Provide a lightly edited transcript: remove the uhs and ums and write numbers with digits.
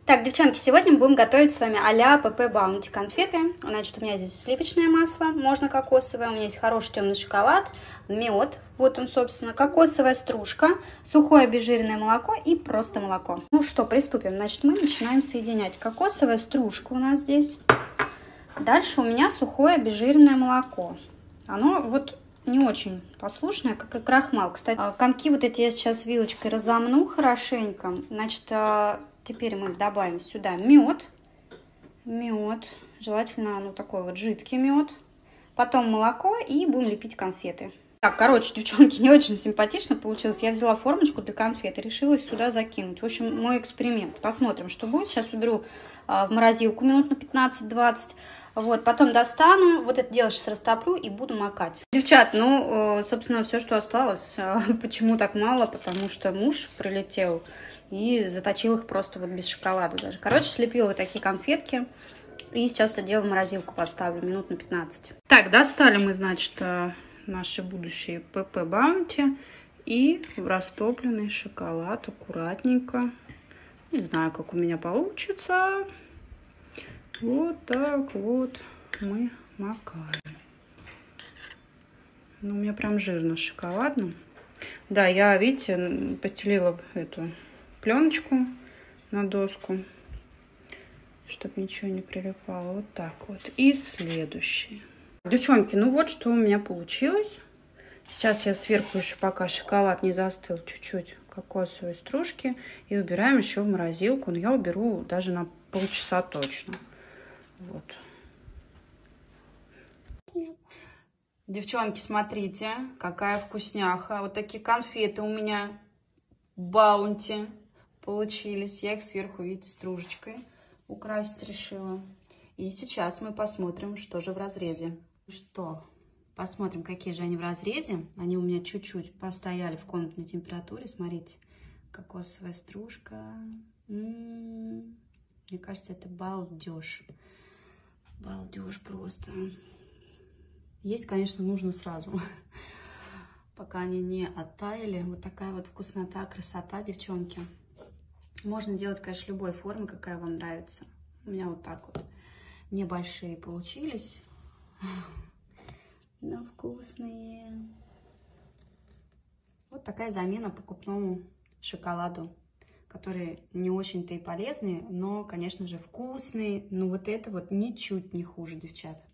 Так, девчонки, сегодня мы будем готовить с вами а-ля ПП Баунти конфеты. Значит, у меня здесь сливочное масло, можно кокосовое, у меня есть хороший темный шоколад, мед, вот он, собственно, кокосовая стружка, сухое обезжиренное молоко и просто молоко. Ну что, приступим. Значит, мы начинаем соединять. Кокосовая стружка у нас здесь. Дальше у меня сухое обезжиренное молоко. Оно вот не очень послушное, как и крахмал. Кстати, комки вот эти я сейчас вилочкой разомну хорошенько. Значит, теперь мы добавим сюда мед. Мед. Желательно, ну, такой вот жидкий мед. Потом молоко и будем лепить конфеты. Так, короче, девчонки, не очень симпатично получилось. Я взяла формочку для конфет и решила их сюда закинуть. В общем, мой эксперимент. Посмотрим, что будет. Сейчас уберу в морозилку минут на 15-20. Вот, потом достану, вот это дело сейчас растоплю и буду макать. Девчат, ну, собственно, все, что осталось. Почему так мало? Потому что муж прилетел и заточил их просто вот без шоколада даже. Короче, слепила вот такие конфетки. И сейчас это дело в морозилку поставлю минут на 15. Так, достали мы, значит, наши будущие ПП Баунти. И в растопленный шоколад аккуратненько. Не знаю, как у меня получится. Вот так вот мы макаем. Ну, у меня прям жирно шоколадно. Да, я, видите, постелила эту пленочку на доску, чтобы ничего не прилипало. Вот так вот. И следующий. Девчонки, ну вот что у меня получилось. Сейчас я сверху еще, пока шоколад не застыл, чуть-чуть кокосовой стружки. И убираем еще в морозилку. Но я уберу даже на полчаса точно. Вот. Девчонки, смотрите, какая вкусняха. Вот такие конфеты у меня Баунти получились. Я их сверху, видите, стружечкой украсить решила. И сейчас мы посмотрим, что же в разрезе. Что? Посмотрим, какие же они в разрезе. Они у меня чуть-чуть постояли в комнатной температуре. Смотрите, кокосовая стружка. Мне кажется, это балдеж. Балдеж просто. Есть, конечно, нужно сразу, пока они не оттаяли. Вот такая вот вкуснота, красота, девчонки. Можно делать, конечно, любой формы, какая вам нравится. У меня вот так вот небольшие получились, но вкусные. Вот такая замена покупному шоколаду, которые не очень-то и полезные, но, конечно же, вкусные. Но вот это вот ничуть не хуже, девчат.